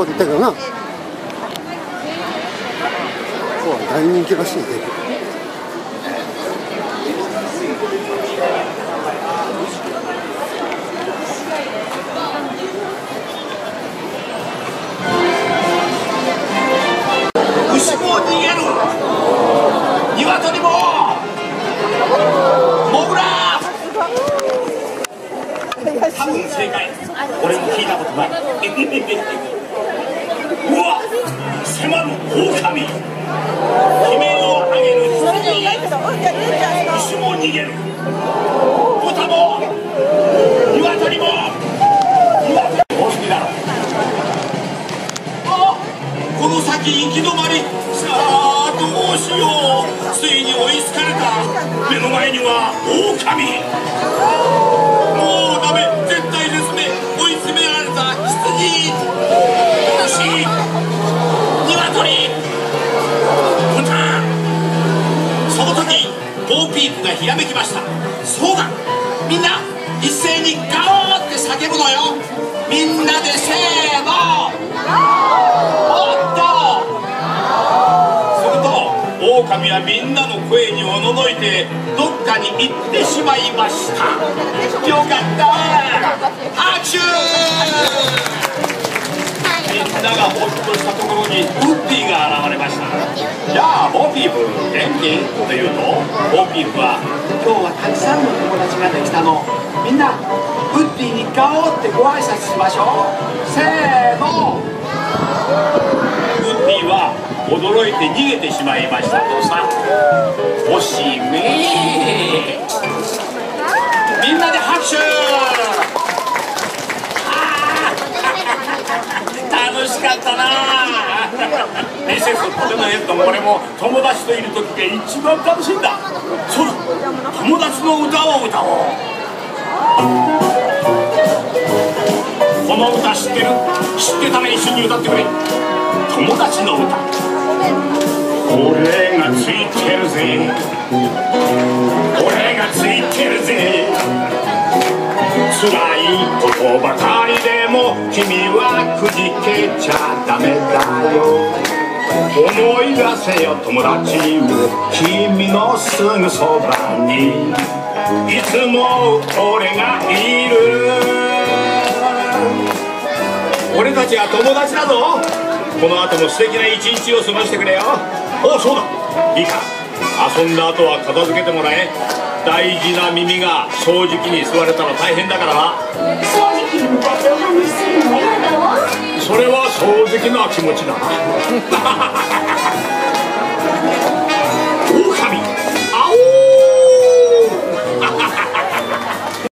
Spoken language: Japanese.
こと言ったけどな。ここは大人気らしいで。 牛も逃げる、鶏もモグラ。多分正解。俺も聞いたことない。うわ、迫る狼、悲鳴を上げる羊、牛も逃げる、豚も鶏も多すぎだろ。あ、この先行き止まり。さあどうしよう。ついに追いつかれた。目の前には狼。もうダメ、絶対絶命。追い詰められた羊、牛、鶏、豚。その時ボーピープがひらめきました。そうだ、みんな一斉にガオーって叫ぶのよ。みんなでせーの、おっと。すると狼はみんなの声におののいてどっかに行ってしまいました。よかった、拍手。みんながほっとしたところにウッディが現れました。じゃあボーピープ元気というと、ボーピープは今日はたくさんの友達ができたの。みんなウッディにガオってご挨拶しましょう。せーの。ウッディは驚いて逃げてしまいましたとさ。おしめ。みんなで拍手。楽しかったな。ミセスポテトヘッドも俺も友達といる時が一番楽しいんだ。そうだ、友達の歌を歌おう。この歌知ってる？知ってたら一緒に歌ってくれ。友達の歌。俺がついてるぜ、俺がついてるぜ。辛いことばかりでも君はくじけちゃダメだよ。思い出せよ友達を、君のすぐそばにいつも俺がいる。俺たちは友達だぞ。この後も素敵な一日を過ごしてくれよ。お、そうだ、いいか、遊んだ後は片付けてもらえ。大事な耳が掃除機に座れたら大変だからな。 掃除機に向かってお話しするのは嫌だわ。 それは掃除機の気持ちだな。